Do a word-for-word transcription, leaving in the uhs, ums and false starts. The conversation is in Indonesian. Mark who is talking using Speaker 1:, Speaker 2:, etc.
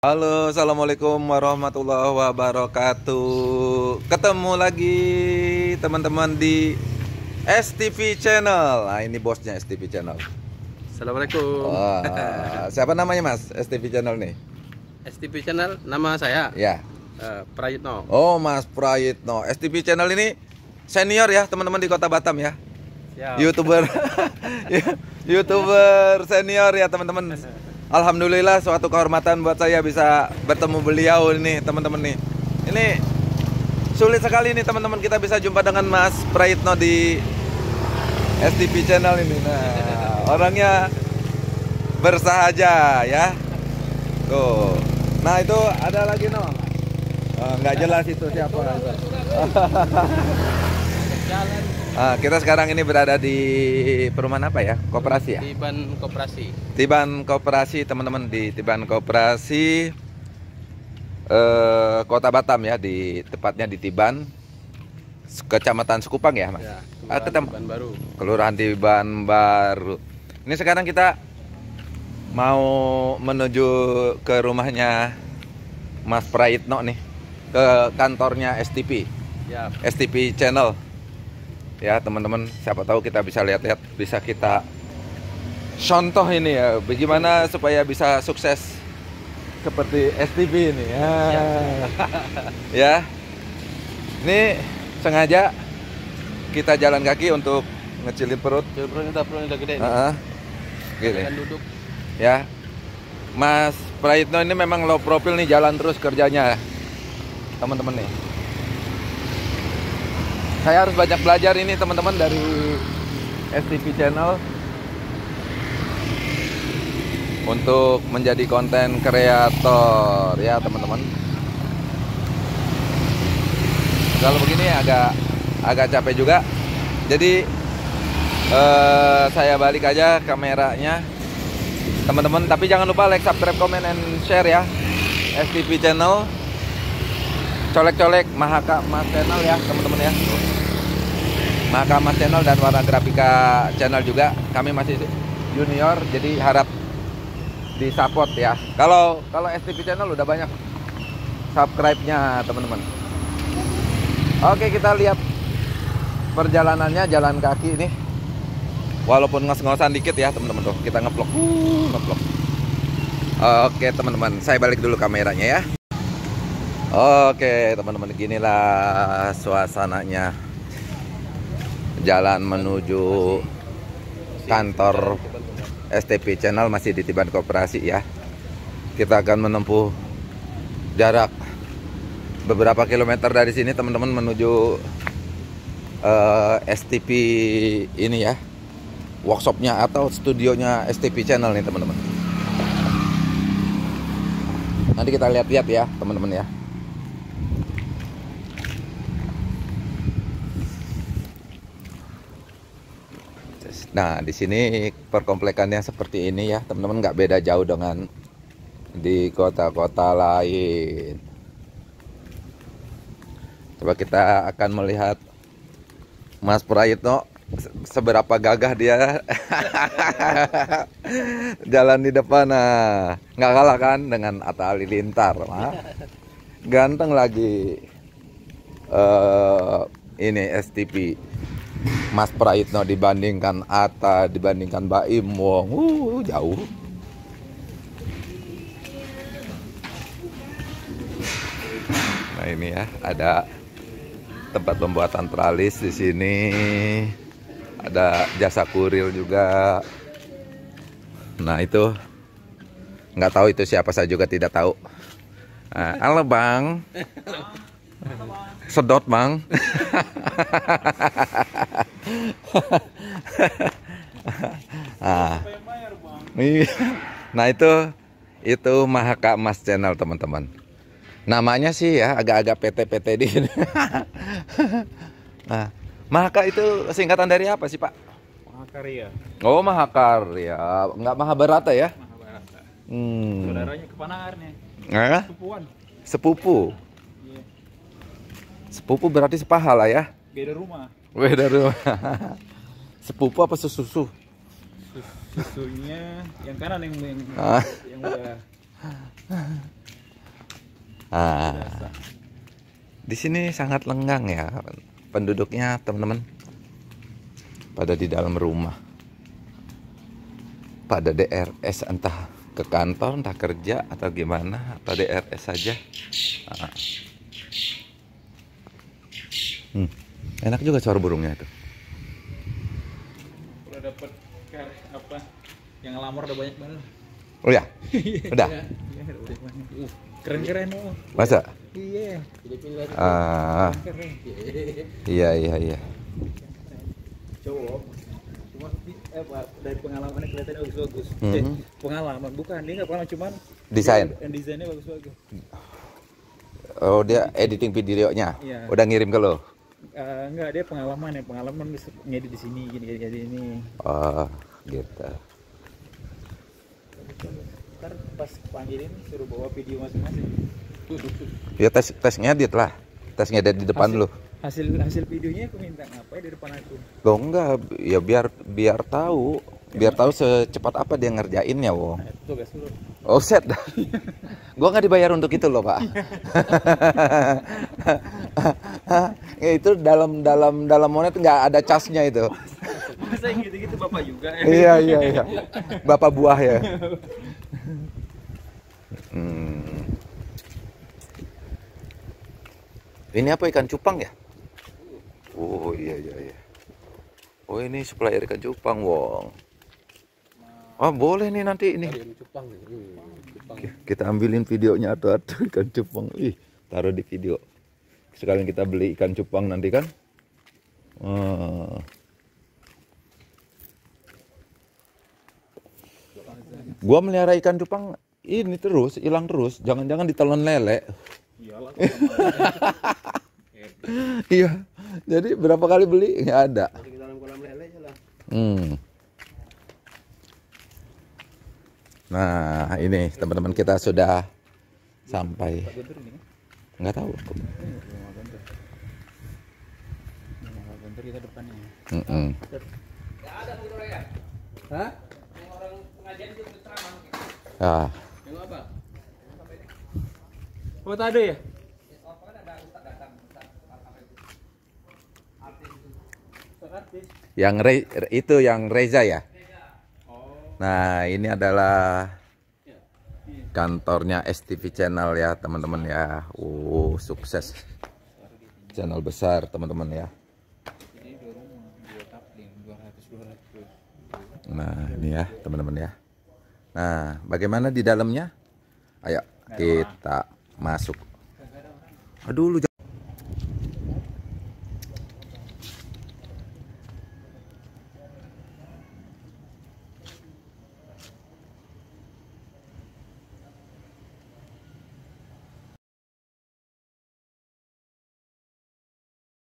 Speaker 1: Halo, assalamualaikum warahmatullahi wabarakatuh. Ketemu lagi teman-teman di S T V Channel. Nah, ini bosnya S T V Channel.
Speaker 2: Assalamualaikum.
Speaker 1: Wah, siapa namanya Mas S T V Channel nih?
Speaker 2: S T V Channel, nama saya
Speaker 1: Ya.
Speaker 2: uh, Prayitno.
Speaker 1: Oh, Mas Prayitno. S T V Channel ini senior ya teman-teman di Kota Batam ya.
Speaker 2: Siap.
Speaker 1: YouTuber, YouTuber senior ya teman-teman. Alhamdulillah suatu kehormatan buat saya bisa bertemu beliau ini teman-teman nih. Ini sulit sekali nih teman-teman kita bisa jumpa dengan Mas Prayitno di S T V Channel ini. Nah, orangnya bersahaja ya. Tuh. Nah itu ada lagi no. Oh, nggak jelas itu siapa. Nah, kita sekarang ini berada di perumahan apa ya? Koperasi ya?
Speaker 2: Tiban Koperasi.
Speaker 1: Tiban Koperasi teman-teman, di Tiban Koperasi eh, Kota Batam ya, di tepatnya di Tiban, Kecamatan Sekupang ya Mas?
Speaker 2: Ya,
Speaker 1: Ah, ketem-
Speaker 2: Tiban Baru.
Speaker 1: Kelurahan Tiban Baru. Ini sekarang kita mau menuju ke rumahnya Mas Prayitno nih, ke kantornya S T V,
Speaker 2: Ya.
Speaker 1: S T V Channel. Ya teman-teman, siapa tahu kita bisa lihat-lihat, bisa kita contoh ini ya, bagaimana supaya bisa sukses seperti S T V ini ya. Ya, ini sengaja kita jalan kaki untuk ngecilin perut.
Speaker 2: Perutnya tak perlu udah gede.
Speaker 1: Heeh. Gini.
Speaker 2: Kan duduk.
Speaker 1: Ya, Mas Prayitno ini memang low profil nih, jalan terus kerjanya teman-teman nih. Saya harus banyak belajar ini teman-teman dari S T V Channel untuk menjadi konten kreator ya teman-teman. Kalau begini agak agak capek juga. Jadi eh, saya balik aja kameranya teman-teman. Tapi jangan lupa like, subscribe, comment, and share ya S T V Channel. Colek-colek Mahaka Mas Channel ya teman-teman ya. Mahaka Mas Channel dan Warna Grafika Channel juga. Kami masih junior, jadi harap disupport ya. Kalau kalau S T V Channel udah banyak subscribe-nya teman-teman. Oke, kita lihat perjalanannya jalan kaki ini. Walaupun ngos-ngosan dikit ya teman-teman tuh. Kita ngeplok, uh, ngeplok. Oke teman-teman, saya balik dulu kameranya ya. Oke teman-teman, ginilah suasananya jalan menuju kantor S T V Channel, masih di Tiban Koperasi ya. Kita akan menempuh jarak beberapa kilometer dari sini teman-teman menuju uh, S T V ini ya, workshopnya atau studionya S T V Channel nih teman-teman. Nanti kita lihat-lihat ya teman-teman ya. Nah, di sini perkomplekannya seperti ini ya, teman-teman, nggak beda jauh dengan di kota-kota lain. Coba kita akan melihat Mas Prayitno seberapa gagah dia jalan di depan. Nah, nggak kalah kan dengan Atta Halilintar, mah. Ganteng lagi. Uh, ini S T V Mas Prayitno dibandingkan Atta, dibandingkan Baim Wong, uh, jauh. Nah ini ya, ada tempat pembuatan tralis di sini, ada jasa kurir juga. Nah itu nggak tahu itu siapa, saya juga tidak tahu. Nah, halo bang, sedot bang. Nah, nah itu itu Mahaka Mas Channel teman-teman. Namanya sih ya agak-agak P T P T di sini. Nah, Mahaka itu singkatan dari apa sih Pak?
Speaker 3: Mahakarya.
Speaker 1: Oh, Mahakarya, nggak Mahabharata ya?
Speaker 3: Mahabharata.
Speaker 1: Hmm.
Speaker 3: Saudaranya keponakannya.
Speaker 1: Eh?
Speaker 3: Sepupuan.
Speaker 1: Sepupu.
Speaker 3: Iya.
Speaker 1: Sepupu berarti sepahala ya?
Speaker 3: Beda rumah.
Speaker 1: Beda rumah. Sepupu apa sesusu?
Speaker 3: Sus- Susunya yang kanan yang yang,
Speaker 1: Ah.
Speaker 3: yang udah
Speaker 1: Ah, di sini sangat lenggang ya penduduknya teman-teman. Pada di dalam rumah. Pada D R S entah ke kantor, entah kerja atau gimana, atau D R S saja. Ah. Hmm, enak juga suara burungnya itu.
Speaker 3: Udah dapet kar- apa? Yang ngelamar udah banyak banget.
Speaker 1: Oh ya, udah.
Speaker 3: Iya, udah banyak. Uh, keren-keren oh.
Speaker 1: Masa?
Speaker 3: Iya.
Speaker 1: Ah,
Speaker 3: Keren.
Speaker 1: iya iya iya.
Speaker 3: Cowok. Cuma eh, Pak, dari pengalamannya kelihatannya bagus-bagus.
Speaker 1: Mhm.
Speaker 3: Eh, pengalaman bukan dia nggak pengalaman cuman
Speaker 1: Desain.
Speaker 3: dia- desainnya bagus-bagus.
Speaker 1: Oh dia editing videonya,
Speaker 3: Iya.
Speaker 1: udah ngirim ke lo.
Speaker 3: Eh, enggak, dia pengalaman ya, pengalaman bisa ngedit di sini gini gini, gini ini.
Speaker 1: Oh gitu.
Speaker 3: Ntar pas panggilin suruh bawa video masing-masing.
Speaker 1: Ya tes tes ngedit lah, tes ngedit di depan
Speaker 3: Hasil-
Speaker 1: lo.
Speaker 3: Hasil hasil videonya aku minta ngapain di depan aku.
Speaker 1: Lo enggak, ya biar biar tahu, biar tahu secepat apa dia ngerjainnya, Wong.
Speaker 3: Nah, itu tugas lu.
Speaker 1: Offset. Gua nggak dibayar untuk itu loh, Pak. Ya, itu dalam dalam dalam monet nggak ada casnya itu.
Speaker 3: Masa yang gitu-gitu Bapak juga ya?
Speaker 1: Iya iya iya. Bapak buah ya. Hmm. Ini apa, ikan cupang ya? Oh iya iya iya. Oh ini supplier ikan cupang, Wong. Oh boleh nih nanti ini.
Speaker 2: Ayam cupang nih. Hmm, cupang.
Speaker 1: Kita ambilin videonya atau atau ikan cupang. Ih, taruh di video. Sekalian kita beli ikan cupang nanti kan. Oh. Gua melihara ikan cupang ini terus, hilang terus. Jangan-jangan ditelan lele.
Speaker 3: Iyalah.
Speaker 1: Iya. Jadi berapa kali beli nggak ada.
Speaker 2: Masuk ke dalam kolam lele aja lah.
Speaker 1: Hmm. Nah, ini teman-teman kita sudah sampai.
Speaker 3: Pak Guntur ini kan?
Speaker 1: Nggak tahu.
Speaker 3: Rumah Guntur. Rumah Guntur kita depannya.
Speaker 1: Mm-mm.
Speaker 2: Hah?
Speaker 1: Ah,
Speaker 2: Yang apa?
Speaker 3: Oh, tak ada ya? Artis.
Speaker 1: yang Re- itu yang Reza ya. Nah, ini adalah kantornya S T V Channel ya, teman-teman ya. Oh, sukses. Channel besar, teman-teman ya.
Speaker 3: Ini dua rumah, dua kapling, dua ratus dua ratus.
Speaker 1: Nah, ini ya, teman-teman ya. Nah, bagaimana di dalamnya? Ayo kita masuk. Aduh, lu